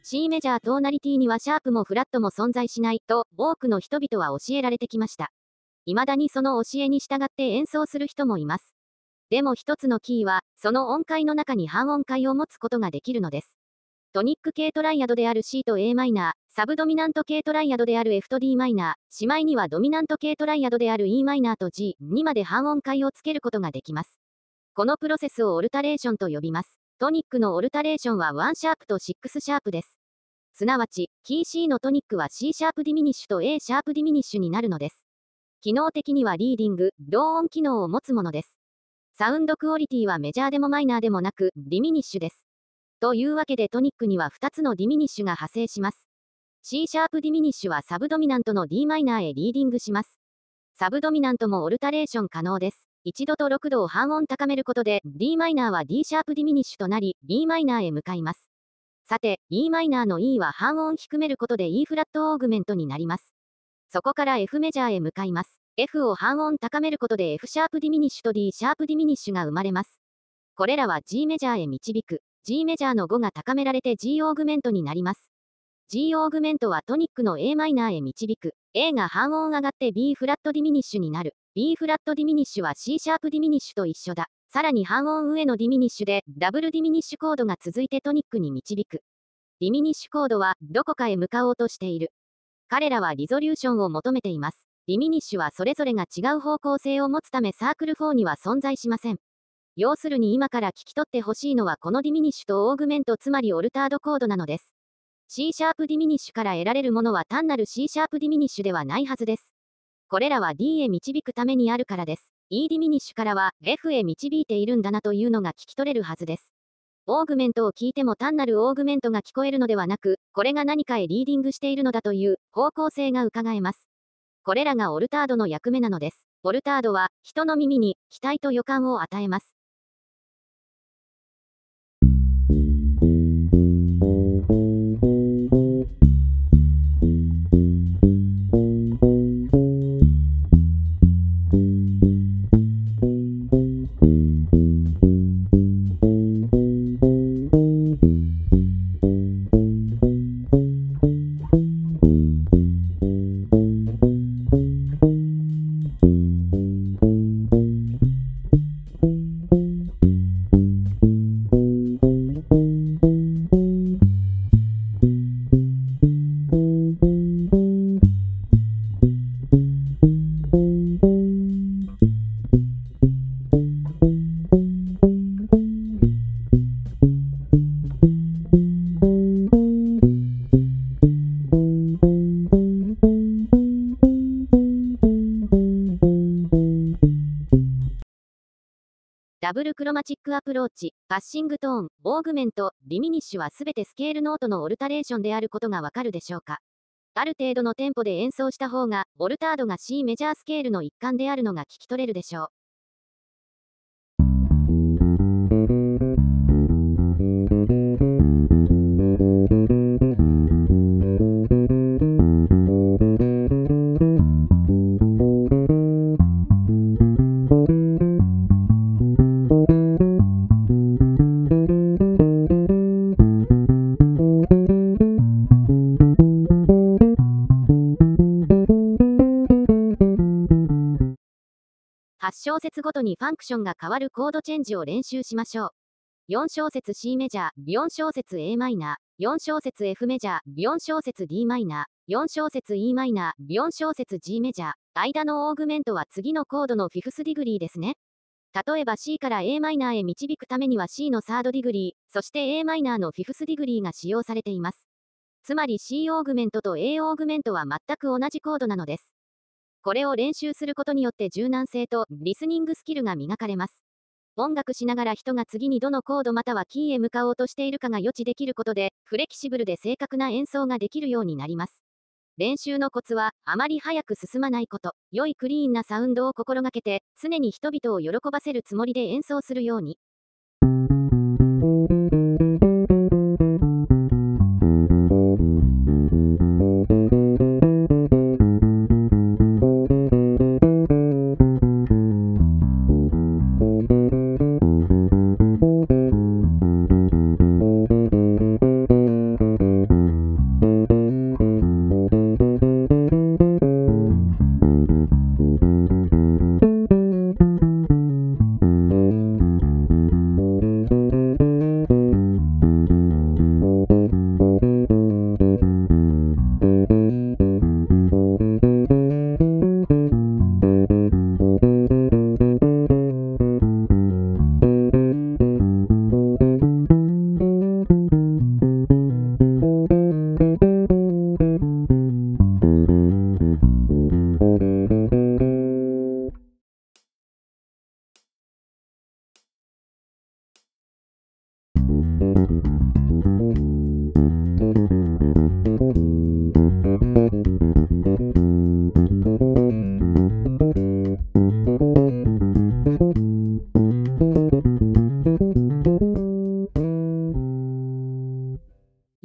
C メジャートーナリティにはシャープもフラットも存在しないと多くの人々は教えられてきました。未だにその教えに従って演奏する人もいます。でも一つのキーは、その音階の中に半音階を持つことができるのです。トニック系トライアドである C と a マイナー、サブドミナント系トライアドである F と d マイナー、しまいにはドミナント系トライアドである e マイナーと G にまで半音階をつけることができます。このプロセスをオルタレーションと呼びます。トニックのオルタレーションは1シャープと6シャープです。すなわち、キー C のトニックは C シャープディミニッシュと A シャープディミニッシュになるのです。機能的にはリーディング、同音機能を持つものです。サウンドクオリティはメジャーでもマイナーでもなく、ディミニッシュです。というわけでトニックには2つのディミニッシュが派生します。C シャープディミニッシュはサブドミナントの d マイナーへリーディングします。サブドミナントもオルタレーション可能です。1度と6度を半音高めることで d マイナーは d シャープディミニッシュとなり b マイナーへ向かいます。さて、e マイナーの E は半音低めることで E フラットオーグメントになります。そこから F メジャーへ向かいます。F を半音高めることで F シャープディミニッシュと D シャープディミニッシュが生まれます。これらは G メジャーへ導く。G メジャーの5が高められて G オーグメントになります。G オーグメントはトニックの a マイナーへ導く。A が半音上がって B フラットディミニッシュになる。B フラットディミニッシュは C シャープディミニッシュと一緒だ。さらに半音上のディミニッシュでダブルディミニッシュコードが続いてトニックに導く。ディミニッシュコードはどこかへ向かおうとしている。彼らはリゾリューションを求めています。ディミニッシュはそれぞれが違う方向性を持つためサークル4には存在しません。要するに今から聞き取ってほしいのはこのディミニッシュとオーグメントつまりオルタードコードなのです。C シャープディミニッシュから得られるものは単なる C シャープディミニッシュではないはずです。これらは D へ導くためにあるからです。E ディミニッシュからは F へ導いているんだなというのが聞き取れるはずです。オーグメントを聞いても単なるオーグメントが聞こえるのではなく、これが何かへリーディングしているのだという方向性が伺えます。これらがオルタードの役目なのです。オルタードは人の耳に期待と予感を与えます。ダブルクロマチックアプローチ、パッシングトーン、オーグメント、ディミニッシュはすべてスケールノートのオルタレーションであることがわかるでしょうか。ある程度のテンポで演奏した方が、オルタードが C メジャースケールの一環であるのが聞き取れるでしょう。8小節ごとにファンクションが変わるコードチェンジを練習しましょう。4小節 C メジャー、4小節 a マイナー、4小節 F メジャー、4小節 d マイナー、4小節 e マイナー、4小節 G メジャー。間のオーグメントは次のコードのフィフスディグリーですね。例えば C から a マイナーへ導くためには C のサードディグリー、そして a マイナーのフィフスディグリーが使用されています。つまり C オーグメントと A オーグメントは全く同じコードなのです。これを練習することによって柔軟性とリスニングスキルが磨かれます。音楽しながら人が次にどのコードまたはキーへ向かおうとしているかが予知できることで、フレキシブルで正確な演奏ができるようになります。練習のコツは、あまり早く進まないこと、良いクリーンなサウンドを心がけて、常に人々を喜ばせるつもりで演奏するように。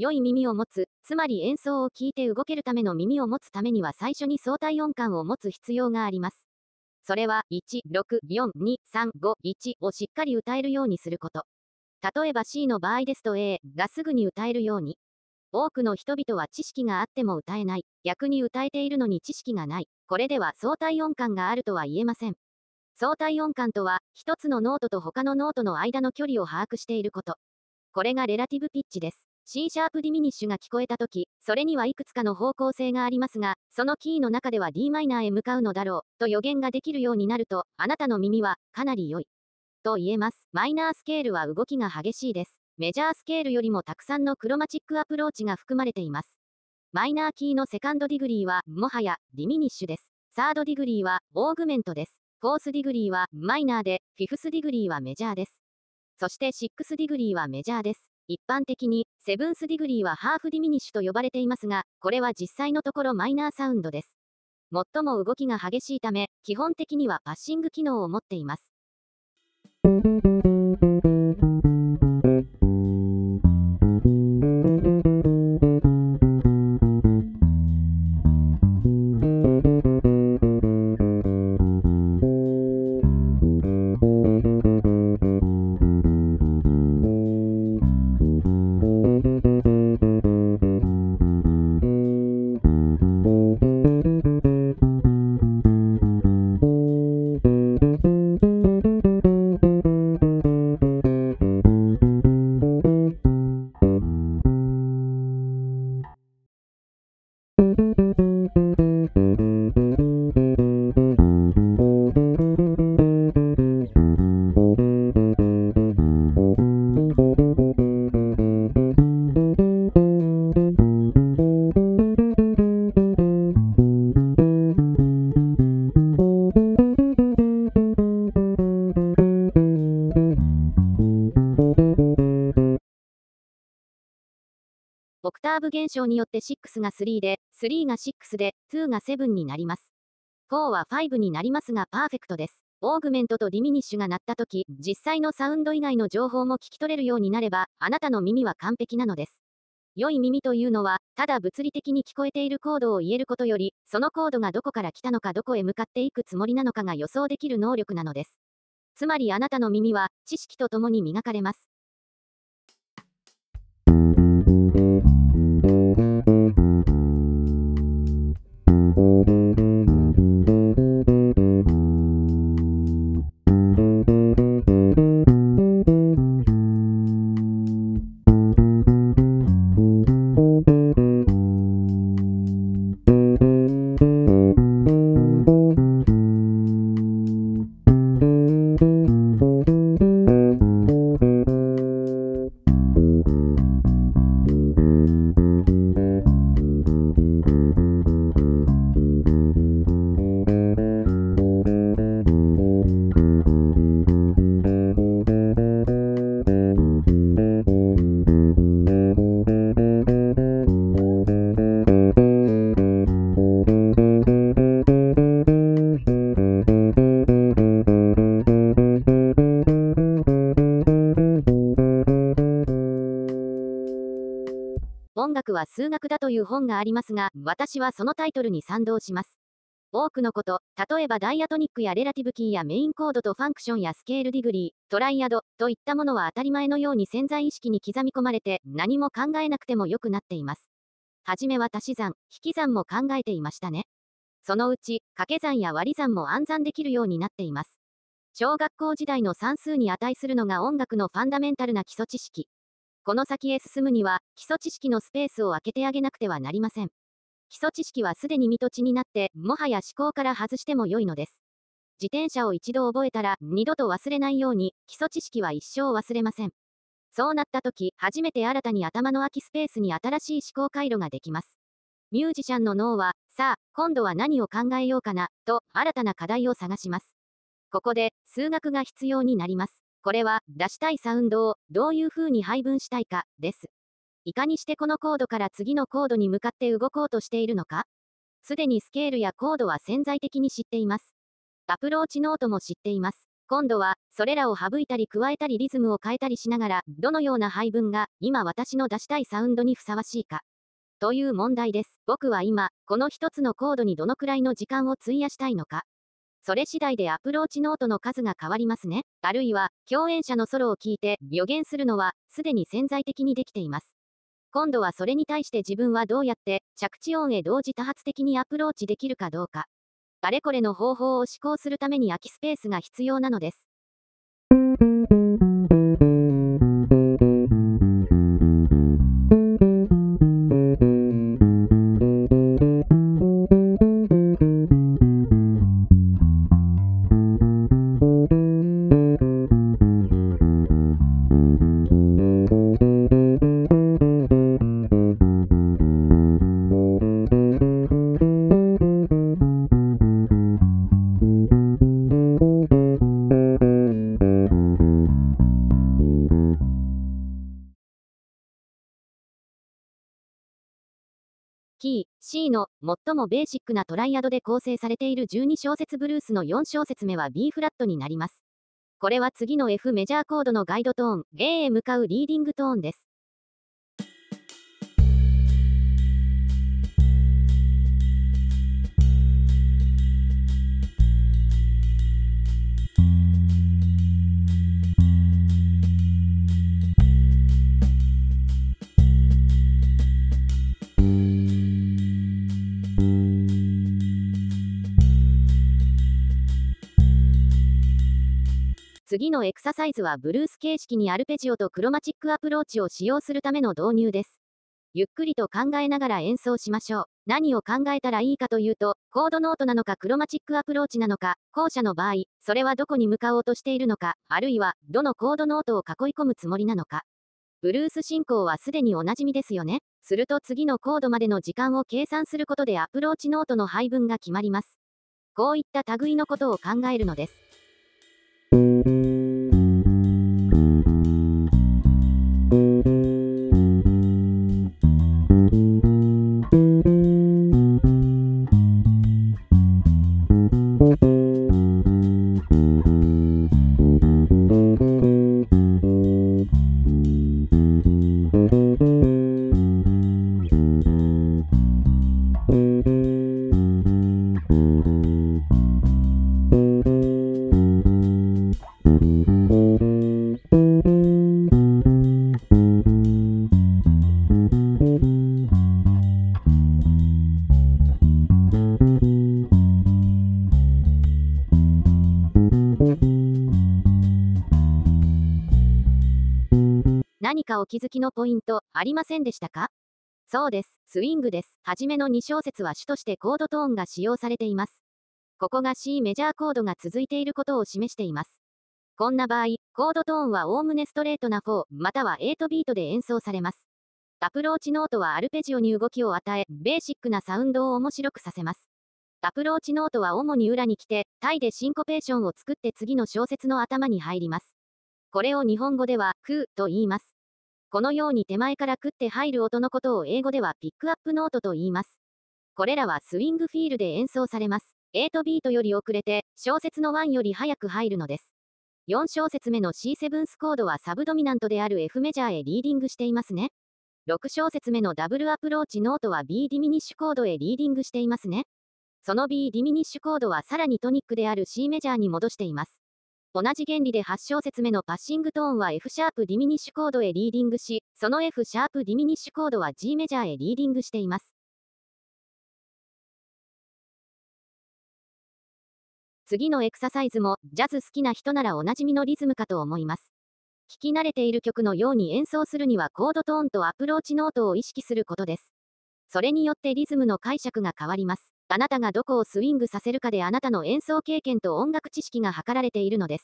良い耳を持つ、つまり演奏を聴いて動けるための耳を持つためには最初に相対音感を持つ必要があります。それは、1、6、4、2、3、5、1をしっかり歌えるようにすること。例えば C の場合ですと A がすぐに歌えるように。多くの人々は知識があっても歌えない。逆に歌えているのに知識がない。これでは相対音感があるとは言えません。相対音感とは、一つのノートと他のノートの間の距離を把握していること。これがレラティブピッチです。C シャープディミニッシュが聞こえたとき、それにはいくつかの方向性がありますが、そのキーの中では d マイナーへ向かうのだろう、と予言ができるようになると、あなたの耳は、かなり良い。と言えます。マイナースケールは動きが激しいです。メジャースケールよりもたくさんのクロマチックアプローチが含まれています。マイナーキーのセカンドディグリーは、もはや、ディミニッシュです。サードディグリーは、オーグメントです。フォースディグリーは、マイナーで、フィフスディグリーはメジャーです。そしてシックスディグリーはメジャーです。一般的に、セブンスディグリーはハーフディミニッシュと呼ばれていますが、これは実際のところマイナーサウンドです。最も動きが激しいため、基本的にはパッシング機能を持っています。オクターブ現象によって6が3で、3が6で、2が7になります。4は5になりますがパーフェクトです。オーグメントとディミニッシュが鳴ったとき、実際のサウンド以外の情報も聞き取れるようになれば、あなたの耳は完璧なのです。良い耳というのは、ただ物理的に聞こえているコードを言えることより、そのコードがどこから来たのかどこへ向かっていくつもりなのかが予想できる能力なのです。つまりあなたの耳は、知識とともに磨かれます。音楽は数学だという本がありますが、私はそのタイトルに賛同します。多くのこと、例えばダイアトニックやレラティブキーやメインコードとファンクションやスケールディグリー、トライアドといったものは当たり前のように潜在意識に刻み込まれて、何も考えなくても良くなっています。はじめは足し算、引き算も考えていましたね。そのうち、掛け算や割り算も暗算できるようになっています。小学校時代の算数に値するのが音楽のファンダメンタルな基礎知識。この先へ進むには、基礎知識のスペースを空けてあげなくてはなりません。基礎知識はすでに身と地になって、もはや思考から外しても良いのです。自転車を一度覚えたら、二度と忘れないように、基礎知識は一生忘れません。そうなった時、初めて新たに頭の空きスペースに新しい思考回路ができます。ミュージシャンの脳は、さあ、今度は何を考えようかな、と、新たな課題を探します。ここで、数学が必要になります。これは、出したいサウンドを、どういう風に配分したいか、です。いかにしてこのコードから次のコードに向かって動こうとしているのか？すでにスケールやコードは潜在的に知っています。アプローチノートも知っています。 今度は、それらを省いたり加えたりリズムを変えたりしながら、どのような配分が、今私の出したいサウンドにふさわしいか。という問題です。僕は今、この一つのコードにどのくらいの時間を費やしたいのか。それ次第でアプローチノートの数が変わりますね。あるいは、共演者のソロを聞いて、予言するのは、すでに潜在的にできています。今度はそれに対して自分はどうやって、着地音へ同時多発的にアプローチできるかどうか。あれこれの方法を試行するために空きスペースが必要なのです。キー、C の最もベーシックなトライアドで構成されている12小節ブルースの4小節目は B フラットになります。これは次の F メジャーコードのガイドトーン、A へ向かうリーディングトーンです。次のエクササイズはブルース形式にアルペジオとクロマチックアプローチを使用するための導入です。ゆっくりと考えながら演奏しましょう。何を考えたらいいかというと、コードノートなのかクロマチックアプローチなのか、後者の場合、それはどこに向かおうとしているのか、あるいは、どのコードノートを囲い込むつもりなのか。ブルース進行はすでにおなじみですよね。すると次のコードまでの時間を計算することでアプローチノートの配分が決まります。こういった類のことを考えるのです。何かお気づきのポイント、ありませんでしたか？そうです。スイングです。はじめの2小節は主としてコードトーンが使用されています。ここが C メジャーコードが続いていることを示しています。こんな場合、コードトーンはおおむねストレートな4、または8ビートで演奏されます。アプローチノートはアルペジオに動きを与え、ベーシックなサウンドを面白くさせます。アプローチノートは主に裏に来て、タイでシンコペーションを作って次の小節の頭に入ります。これを日本語では、クーと言います。このように手前から食って入る音のことを英語ではピックアップノートと言います。これらはスイングフィールで演奏されます。8ビートより遅れて、小節の1より早く入るのです。4小節目の C7 スコードはサブドミナントである F メジャーへリーディングしていますね。6小節目のダブルアプローチノートは B ディミニッシュコードへリーディングしていますね。その B ディミニッシュコードはさらにトニックである C メジャーに戻しています。同じ原理で8小節目のパッシングトーンは F シャープディミニッシュコードへリーディングし、その F シャープディミニッシュコードは G メジャーへリーディングしています。次のエクササイズも、ジャズ好きな人ならおなじみのリズムかと思います。聴き慣れている曲のように演奏するにはコードトーンとアプローチノートを意識することです。それによってリズムの解釈が変わります。あなたがどこをスイングさせるかであなたの演奏経験と音楽知識が測られているのです。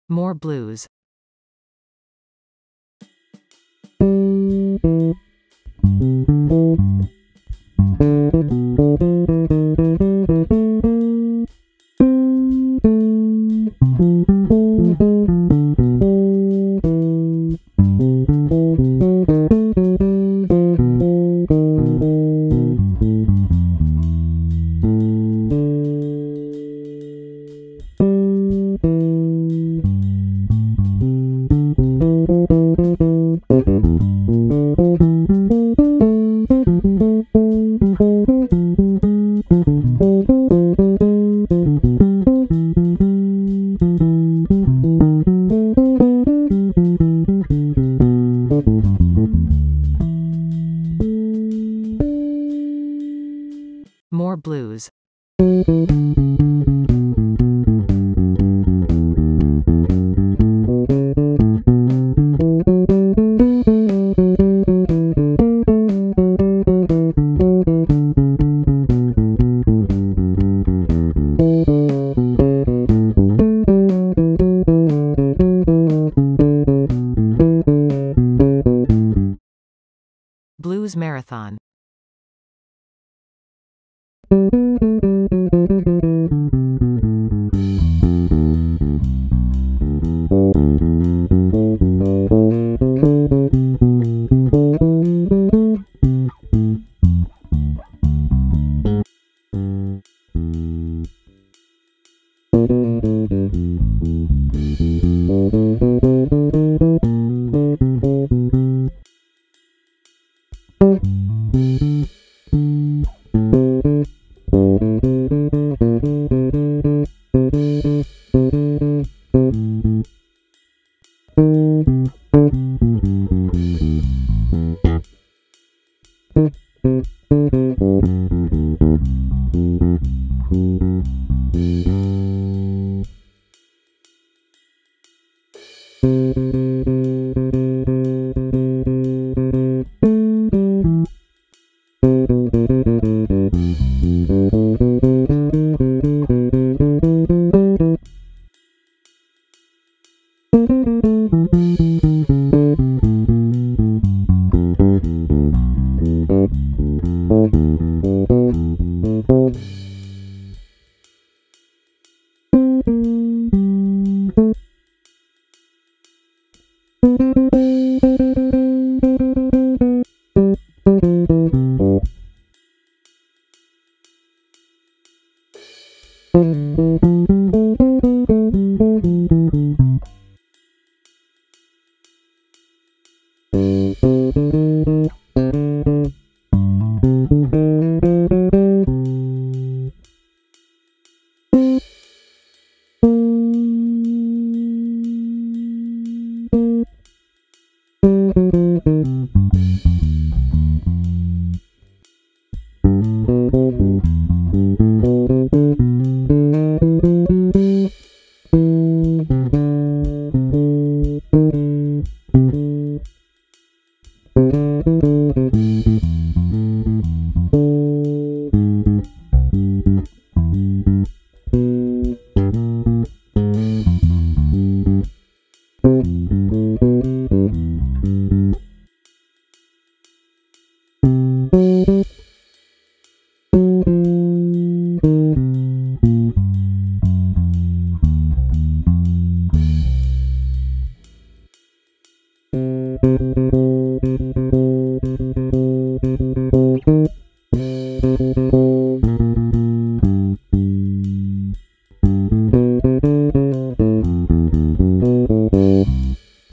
More blues. More blues. Blues Marathon.